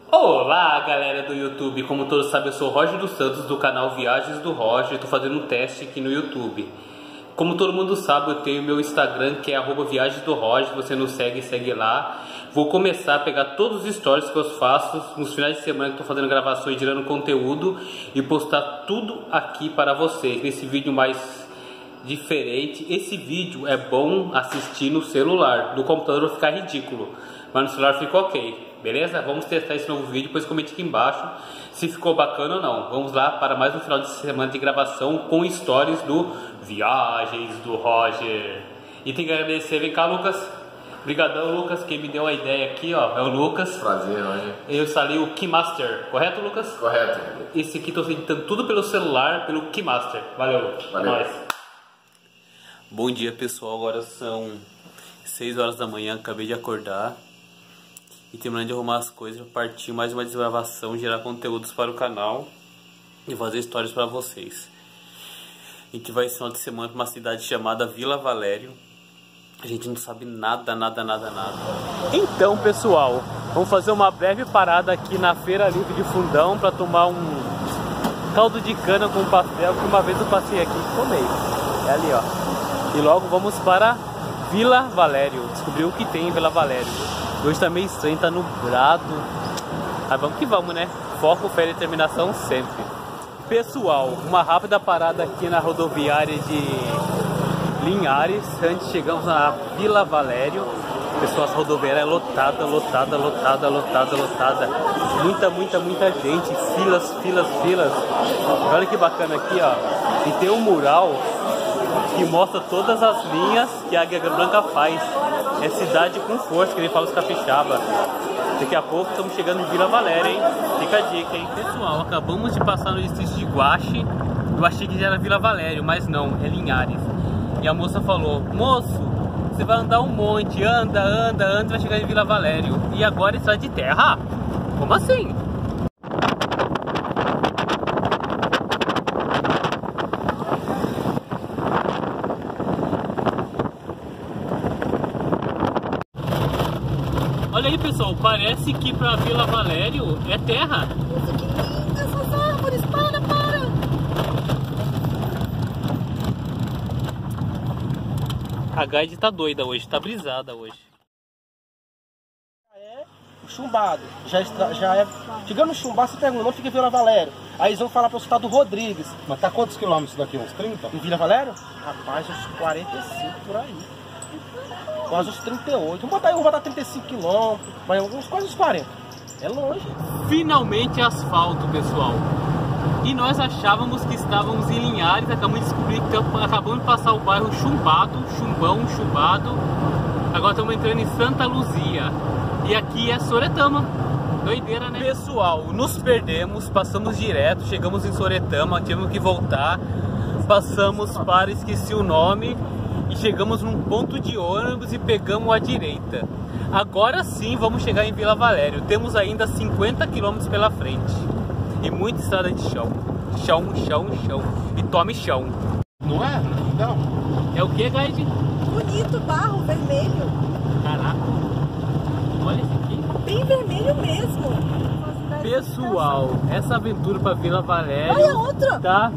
Olá galera do YouTube, como todos sabem eu sou o Roger dos Santos do canal Viagens do Roger. Estou fazendo um teste aqui no YouTube. Como todo mundo sabe, eu tenho meu Instagram que é @Viagens do Roger. Você não segue, segue lá. Vou começar a pegar todos os stories que eu faço nos finais de semana que estou fazendo gravações, gerando conteúdo e postar tudo aqui para vocês nesse vídeo mais diferente. Esse vídeo é bom assistir no celular, no computador vai ficar ridículo, mas no celular fica ok. Beleza? Vamos testar esse novo vídeo, depois comente aqui embaixo se ficou bacana ou não. Vamos lá para mais um final de semana de gravação com stories do Viagens do Roger. E tem que agradecer, vem cá Lucas. Obrigadão Lucas, quem me deu a ideia aqui ó, é o Lucas. Prazer, Roger. Eu instalei o Keymaster, correto Lucas? Correto. Esse aqui estou editando tudo pelo celular, pelo Keymaster. Valeu, Valeu. É nóis. Bom dia pessoal, agora são 6 horas da manhã, acabei de acordar. E terminando de arrumar as coisas, partir mais uma desgravação, gerar conteúdos para o canal e fazer stories para vocês. A gente vai esse final de semana para uma cidade chamada Vila Valério. A gente não sabe nada. Então pessoal, vamos fazer uma breve parada aqui na Feira Livre de Fundão para tomar um caldo de cana com pastel, que uma vez eu passei aqui e tomei. É ali ó. E logo vamos para Vila Valério, descobrir o que tem em Vila Valério. Hoje tá meio estranho, tá nublado. Mas vamos que vamos, né? Foco, fé e determinação sempre. Pessoal, uma rápida parada aqui na rodoviária de Linhares. Antes chegamos na Vila Valério. Pessoal, essa rodoviária é lotada. Muita gente. Filas. Olha que bacana aqui, ó. E tem um mural que mostra todas as linhas que a Águia Branca faz. É cidade com força, que ele fala os capixaba. Daqui a pouco estamos chegando em Vila Valério, hein? Fica a dica, hein? Pessoal, acabamos de passar no distrito de Guache. Eu achei que já era Vila Valério, mas não, é Linhares. E a moça falou, moço, você vai andar um monte, anda, vai chegar em Vila Valério. E agora é estrada de terra? Como assim? Olha aí pessoal, parece que pra Vila Valério é terra. Nossa, que linda essas árvores, para! A guide tá doida hoje, tá brisada hoje. É o chumbado, já é. Chegando no chumbado, você pergunta, não fica em Vila Valério. Aí eles vão falar para o estado Rodrigues. Mas tá quantos quilômetros daqui? Uns 30? Em Vila Valério? Rapaz, uns 45 por aí. Quase uns 38. Vamos botar 35 quilômetros, mas quase uns 40. É longe. Finalmente asfalto, pessoal. E nós achávamos que estávamos em Linhares, acabamos de descobrir que acabamos de passar o bairro Chumbado, Chumbado. Agora estamos entrando em Santa Luzia. E aqui é Soretama. Doideira, né? Pessoal, nos perdemos, passamos direto, chegamos em Soretama, tivemos que voltar. Passamos para, esqueci o nome. E chegamos num ponto de ônibus e pegamos a direita. Agora sim vamos chegar em Vila Valério. Temos ainda 50 km pela frente. E muita estrada de chão. Chão. E tome chão. Não é? Não. É o que, guide? Bonito, barro vermelho. Caraca. Olha esse aqui. Bem vermelho mesmo. Pessoal, essa aventura para Vila Valério Olha outra. tá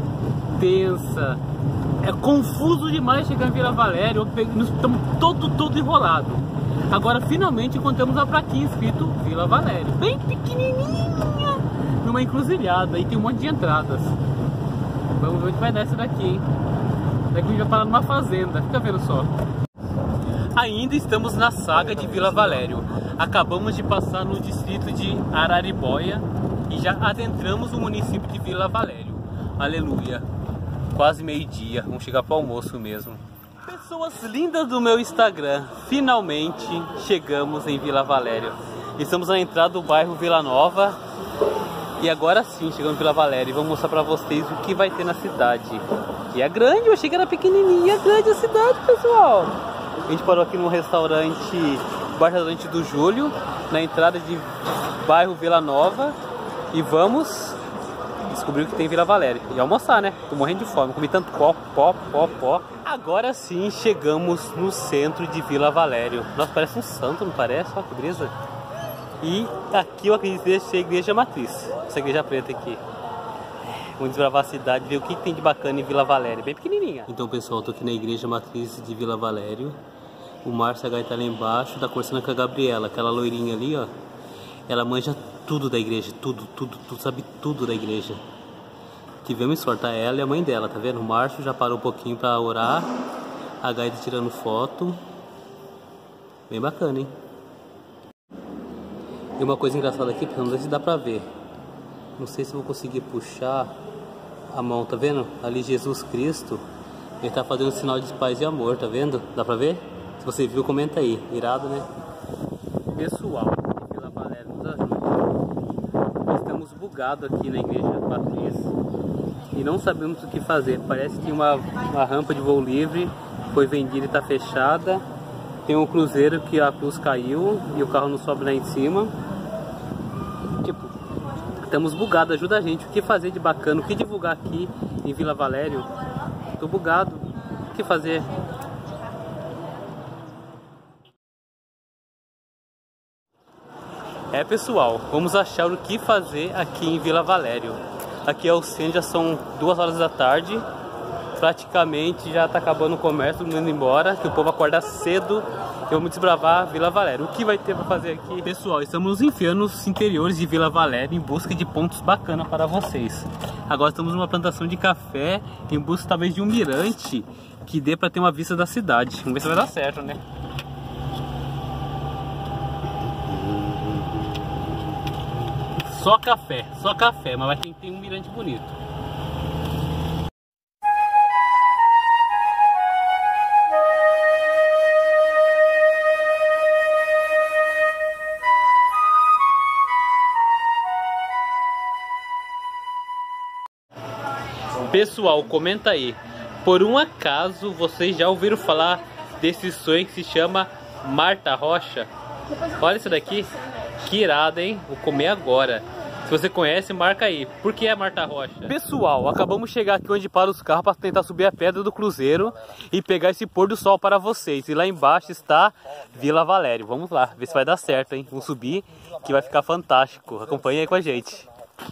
tensa. É confuso demais chegar em Vila Valério. Nós estamos todo enrolado. Agora finalmente encontramos a plaquinha escrito Vila Valério, bem pequenininha, numa encruzilhada. E tem um monte de entradas. Vamos ver onde vai nessa daqui, hein? Daqui a gente vai parar numa fazenda. Fica vendo só. Ainda estamos na saga de Vila Valério. Acabamos de passar no distrito de Araribóia e já adentramos o município de Vila Valério. Aleluia. Quase meio-dia, vamos chegar para o almoço mesmo. Pessoas lindas do meu Instagram, finalmente chegamos em Vila Valério. Estamos na entrada do bairro Vila Nova. E agora sim, chegamos em Vila Valério. E vou mostrar para vocês o que vai ter na cidade. E é grande, eu achei que era pequenininha. É grande a cidade, pessoal. A gente parou aqui num restaurante, Bar do Júlio, na entrada de bairro Vila Nova. E vamos descobrir o que tem em Vila Valério. E almoçar, né? Tô morrendo de fome, comi tanto pó. Agora sim chegamos no centro de Vila Valério. Nossa, parece um santo, não parece? Olha que brisa. E aqui eu acredito que ser a igreja matriz, essa igreja preta aqui. Vamos desbravar a cidade, ver o que tem de bacana em Vila Valério, bem pequenininha. Então pessoal, tô aqui na igreja matriz de Vila Valério. O Márcio H tá lá embaixo, tá conversando com a Gabriela, aquela loirinha ali, ó. Ela manja tudo da igreja, tudo, sabe tudo da igreja. Tivemos sorte, tá? Ela e a mãe dela, tá vendo? O Márcio já parou um pouquinho pra orar. A Gaita tirando foto. Bem bacana, hein? E uma coisa engraçada aqui, não sei se dá pra ver. Não sei se vou conseguir puxar a mão, tá vendo? Ali Jesus Cristo, ele tá fazendo um sinal de paz e amor, tá vendo? Dá pra ver? Se você viu, comenta aí. Irado, né? Pessoal, Vila Valério nos ajuda. Nós estamos bugados aqui na igreja matriz e não sabemos o que fazer. Parece que uma rampa de voo livre foi vendida e tá fechada. Tem um cruzeiro que a cruz caiu e o carro não sobe lá em cima. Tipo, estamos bugados, ajuda a gente. O que fazer de bacana? O que divulgar aqui em Vila Valério? Tô bugado. O que fazer? Pessoal, vamos achar o que fazer aqui em Vila Valério. Aqui é o centro, já são 2 horas da tarde. Praticamente já tá acabando o comércio, todo mundo indo embora, que o povo acorda cedo e vamos desbravar Vila Valério. O que vai ter para fazer aqui? Pessoal, estamos nos enfiando nos interiores de Vila Valério em busca de pontos bacanas para vocês. Agora estamos numa plantação de café, em busca talvez de um mirante que dê para ter uma vista da cidade. Vamos ver se vai dar certo, né? Só café, mas vai ter que ter um mirante bonito. Pessoal, comenta aí. Por um acaso, vocês já ouviram falar desse sonho que se chama Marta Rocha? Olha isso daqui. Que irado, hein? Vou comer agora. Se você conhece, marca aí. Por que é Marta Rocha? Pessoal, acabamos de chegar aqui onde para os carros para tentar subir a pedra do cruzeiro e pegar esse pôr do sol para vocês. E lá embaixo está Vila Valério. Vamos lá, ver se vai dar certo, hein? Vamos subir que vai ficar fantástico. Acompanhe aí com a gente.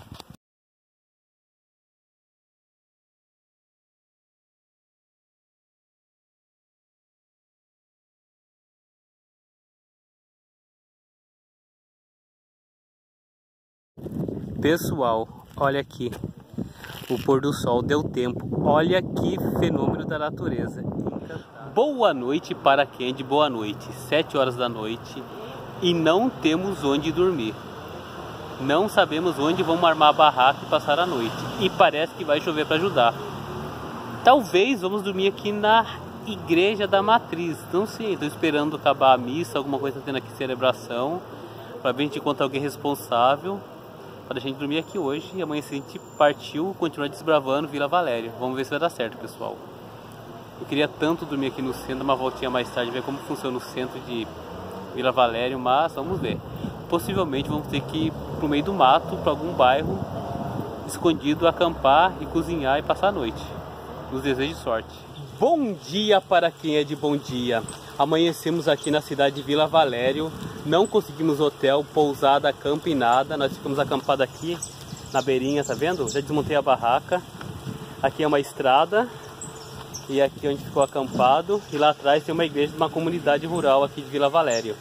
Pessoal, olha aqui, o pôr do sol deu tempo, olha que fenômeno da natureza. Boa noite para quem é de boa noite, 7 horas da noite e não temos onde dormir. Não sabemos onde vamos armar a barraca e passar a noite e parece que vai chover para ajudar. Talvez vamos dormir aqui na igreja da matriz, não sei, estou esperando acabar a missa, alguma coisa tendo aqui celebração, para ver se a gente encontrar alguém responsável. Para a gente dormir aqui hoje e amanhã a gente partiu, continuar desbravando Vila Valério. Vamos ver se vai dar certo, pessoal. Eu queria tanto dormir aqui no centro, uma voltinha mais tarde, ver como funciona o centro de Vila Valério, mas vamos ver. Possivelmente vamos ter que ir para o meio do mato, para algum bairro escondido, acampar e cozinhar e passar a noite. Nos desejo sorte. Bom dia para quem é de bom dia. Amanhecemos aqui na cidade de Vila Valério. Não conseguimos hotel, pousada, camping, nada. Nós ficamos acampados aqui na beirinha, tá vendo? Já desmontei a barraca. Aqui é uma estrada. E aqui onde ficou acampado. E lá atrás tem uma igreja de uma comunidade rural aqui de Vila Valério.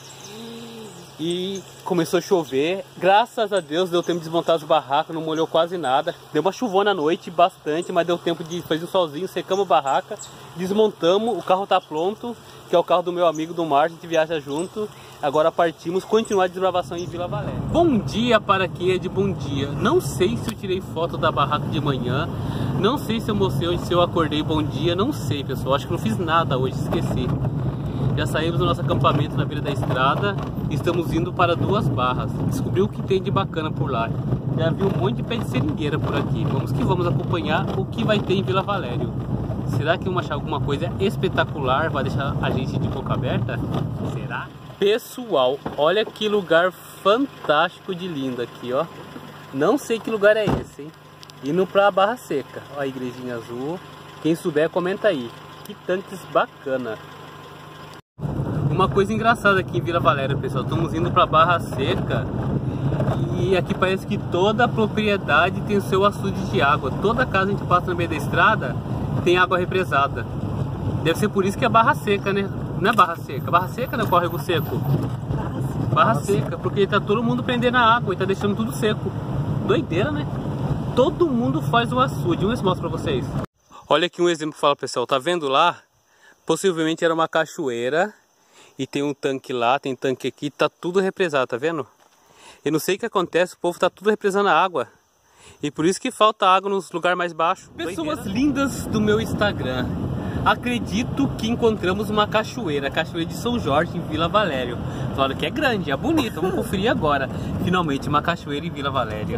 E começou a chover. Graças a Deus deu tempo de desmontar as barracas, não molhou quase nada. Deu uma chuvona à noite, bastante, mas deu tempo de fazer um solzinho, secamos a barraca, desmontamos, o carro tá pronto, que é o carro do meu amigo do Mar, a gente viaja junto. Agora partimos continuar a desbravação em Vila Valério. Bom dia para quem é de bom dia. Não sei se eu tirei foto da barraca de manhã, não sei se eu mostrei hoje, se eu acordei bom dia, não sei, pessoal, acho que não fiz nada hoje, esqueci. Já saímos do nosso acampamento na beira da estrada e estamos indo para 2 barras. Descobriu o que tem de bacana por lá. Já vi um monte de pé de seringueira por aqui. Vamos que vamos acompanhar o que vai ter em Vila Valério. Será que vamos achar alguma coisa espetacular? Vai deixar a gente de boca aberta? Será? Pessoal, olha que lugar fantástico de lindo aqui, ó. Não sei que lugar é esse, hein? Indo pra Barra Seca. Ó a igrejinha azul. Quem souber, comenta aí. Que tanques bacana. Uma coisa engraçada aqui em Vila Valério, pessoal, estamos indo para Barra Seca e aqui parece que toda propriedade tem o seu açude de água. Toda casa a gente passa no meio da estrada tem água represada. Deve ser por isso que é Barra Seca, né? Não é Barra Seca? Barra Seca não é córrego seco? Barra Seca, porque tá todo mundo prendendo a água e tá deixando tudo seco. Doideira, né? Todo mundo faz o açude. Vamos ver se mostro pra vocês. Olha aqui um exemplo que fala, pessoal. Tá vendo lá? Possivelmente era uma cachoeira. E tem um tanque lá, tem tanque aqui. Tá tudo represado, tá vendo? Eu não sei o que acontece. O povo tá tudo represando a água. E por isso que falta água nos lugares mais baixos. Pessoas lindas do meu Instagram. Acredito que encontramos uma cachoeira. A cachoeira de São Jorge, em Vila Valério. Falaram que é grande, é bonita. Vamos conferir agora. Finalmente, uma cachoeira em Vila Valério.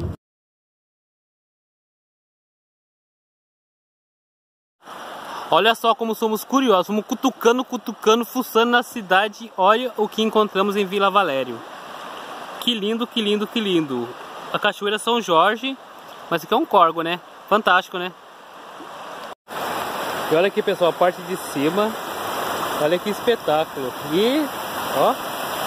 Olha só como somos curiosos, vamos cutucando, fuçando na cidade. Olha o que encontramos em Vila Valério. Que lindo, que lindo, que lindo. A cachoeira São Jorge, mas aqui é um córrego, né? Fantástico, né? E olha aqui, pessoal, a parte de cima. Olha que espetáculo. E, ó.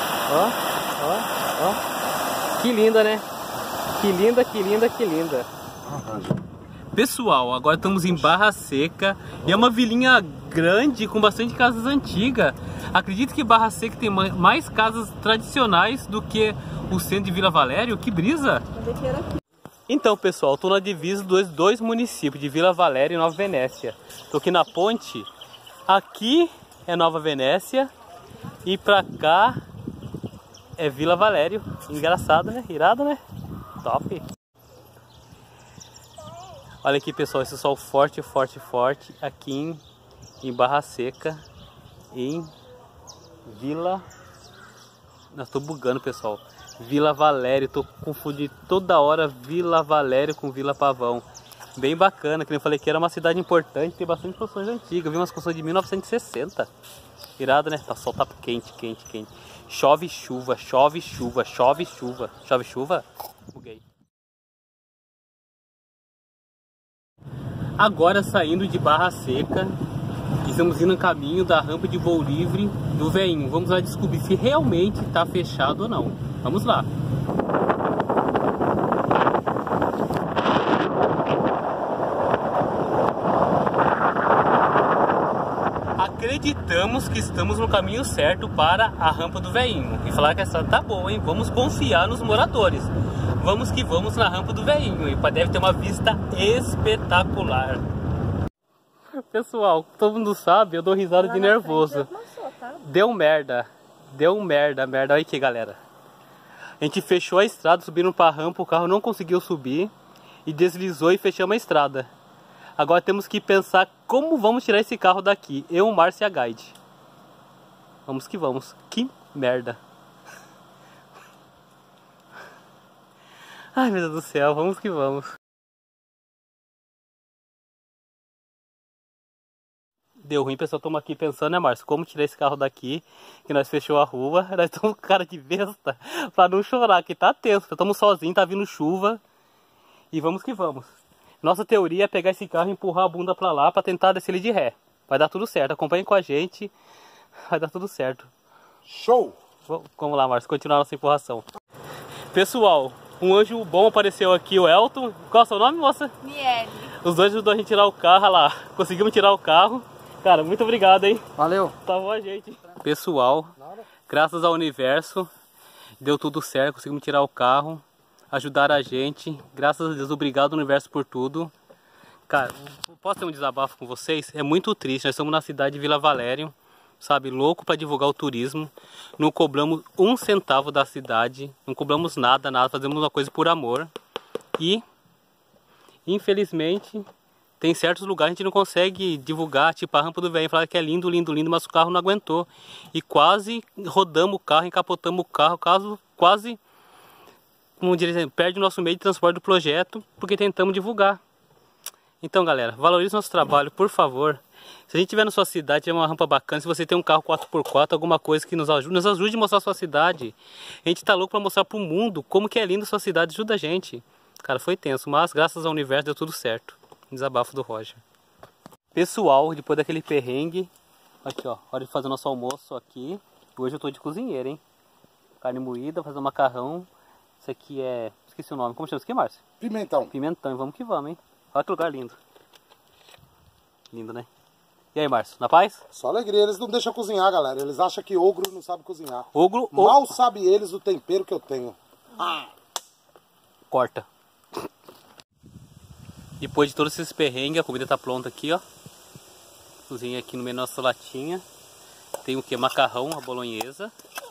Que linda, né? Que linda, que linda, que linda. Pessoal, agora estamos em Barra Seca e é uma vilinha grande com bastante casas antigas. Acredito que Barra Seca tem mais casas tradicionais do que o centro de Vila Valério. Que brisa! Então, pessoal, estou na divisa dos dois municípios de Vila Valério e Nova Venécia. Estou aqui na ponte. Aqui é Nova Venécia e pra cá é Vila Valério. Engraçado, né? Irado, né? Top! Olha aqui, pessoal, esse sol forte, forte, forte aqui em Barra Seca, em Vila... Nós estou bugando, pessoal. Vila Valério, estou confundindo toda hora Vila Valério com Vila Pavão. Bem bacana, que eu falei que era uma cidade importante, tem bastante construções antigas. Vi umas construções de 1960. Irado, né? O sol tá quente, quente, quente. Chove chuva, chove chuva, chove chuva. Chove chuva? Buguei. Agora saindo de Barra Seca, estamos indo no caminho da rampa de voo livre do Veinho. Vamos lá descobrir se realmente está fechado ou não. Vamos lá. Acreditamos que estamos no caminho certo para a rampa do Veinho. E falar que essa tá boa, hein? Vamos confiar nos moradores. Vamos que vamos na rampa do Veinho. E deve ter uma vista espetacular. Pessoal, todo mundo sabe, eu dou risada de nervoso. Deu merda. Deu merda. Olha aqui, galera. A gente fechou a estrada, subindo para a rampa, o carro não conseguiu subir. E deslizou e fechamos a estrada. Agora temos que pensar como vamos tirar esse carro daqui. Eu, o Márcio e a Guide. Vamos que vamos. Que merda. Ai, meu Deus do céu, vamos que vamos. Deu ruim, pessoal, estamos aqui pensando, né, Márcio, como tirar esse carro daqui, que nós fechou a rua. Nós estamos com cara de besta pra não chorar, que tá tenso. Estamos sozinhos, tá vindo chuva. E vamos que vamos. Nossa teoria é pegar esse carro e empurrar a bunda pra lá pra tentar descer ele de ré. Vai dar tudo certo, acompanhem com a gente. Vai dar tudo certo. Show! Vamos lá, Márcio, continuar nossa empurração. Pessoal, um anjo bom apareceu aqui, o Elton. Qual é o seu nome, moça? Miele. Os dois ajudou a gente a tirar o carro, olha lá. Conseguimos tirar o carro. Cara, muito obrigado, hein? Valeu. Salvou a gente. Pessoal, graças ao universo, deu tudo certo, conseguimos tirar o carro. Ajudaram a gente. Graças a Deus, obrigado universo por tudo. Cara, posso ter um desabafo com vocês? É muito triste, nós estamos na cidade de Vila Valério, sabe, louco para divulgar o turismo. Não cobramos um centavo da cidade, não cobramos nada, fazemos uma coisa por amor. E, infelizmente, tem certos lugares que a gente não consegue divulgar, tipo a rampa do Veinho, falar que é lindo, lindo, lindo, mas o carro não aguentou. E quase rodamos o carro, encapotamos o carro, quase, como dizer, perde o nosso meio de transporte do projeto, porque tentamos divulgar. Então, galera, valorize nosso trabalho, por favor. Se a gente tiver na sua cidade, tiver uma rampa bacana, se você tem um carro 4x4, alguma coisa que nos ajude a mostrar a sua cidade. A gente tá louco para mostrar pro mundo como que é linda a sua cidade, ajuda a gente. Cara, foi tenso, mas graças ao universo deu tudo certo. Desabafo do Roger. Pessoal, depois daquele perrengue, Aqui, ó, hora de fazer nosso almoço aqui. Hoje eu tô de cozinheiro, hein? Carne moída, fazer um macarrão. Isso aqui é... esqueci o nome. Como chama isso aqui, Márcio? Pimentão. Pimentão. E vamos que vamos, hein? Olha que lugar lindo. Lindo, né? E aí, Márcio, na paz? Só alegria. Eles não deixam cozinhar, galera. Eles acham que ogro não sabe cozinhar. Ogro... Mal sabe eles o tempero que eu tenho. Corta. Depois de todos esses perrengues, a comida tá pronta aqui, ó. Cozinha aqui no meio da nossa latinha. Tem o que? Macarrão, a bolonhesa.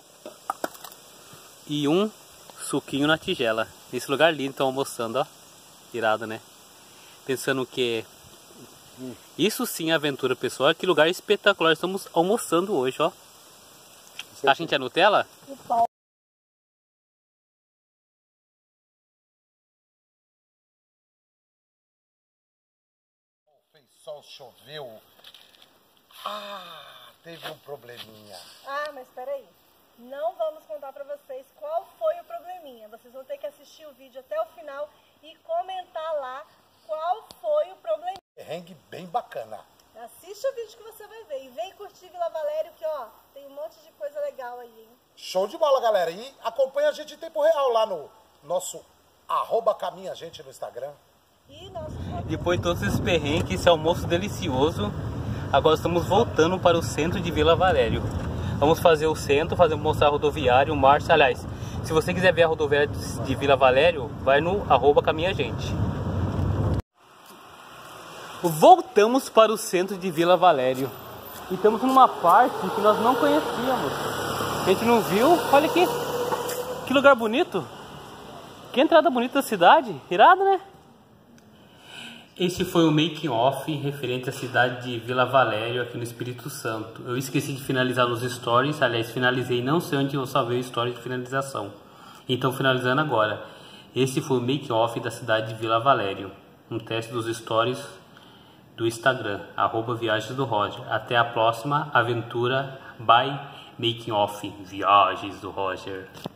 E um suquinho na tigela. Nesse lugar lindo, estão almoçando, ó. Irado, né? Pensando o que... Isso sim é aventura, pessoal. Que lugar espetacular. Estamos almoçando hoje, ó. A gente é Nutella? Fez sol, choveu. Teve um probleminha. Ah, mas peraí. Não vamos contar pra vocês qual foi o probleminha. Vocês vão ter que assistir o vídeo até o final e comentar lá qual foi o probleminha. Perrengue bem bacana. Assiste o vídeo que você vai ver. E vem curtir Vila Valério que, ó, tem um monte de coisa legal aí, hein? Show de bola, galera. E acompanha a gente em tempo real lá no nosso @caminhagente no Instagram. E nosso... Depois de todos esses perrengues, esse almoço delicioso, agora estamos voltando para o centro de Vila Valério. Vamos fazer o centro, mostrar a rodoviária, o Márcio. Aliás, se você quiser ver a rodoviária de Vila Valério, vai no @caminhagente. Voltamos para o centro de Vila Valério. E estamos numa parte que nós não conhecíamos. A gente não viu. Olha aqui. Que lugar bonito. Que entrada bonita da cidade. Irado, né? Esse foi o making off referente à cidade de Vila Valério aqui no Espírito Santo. Eu esqueci de finalizar os stories, aliás, finalizei, não sei onde eu salvei o story de finalização. Então, finalizando agora. Esse foi o making off da cidade de Vila Valério. Um teste dos stories do Instagram, @viagens do Roger. Até a próxima aventura by making off Viagens do Roger.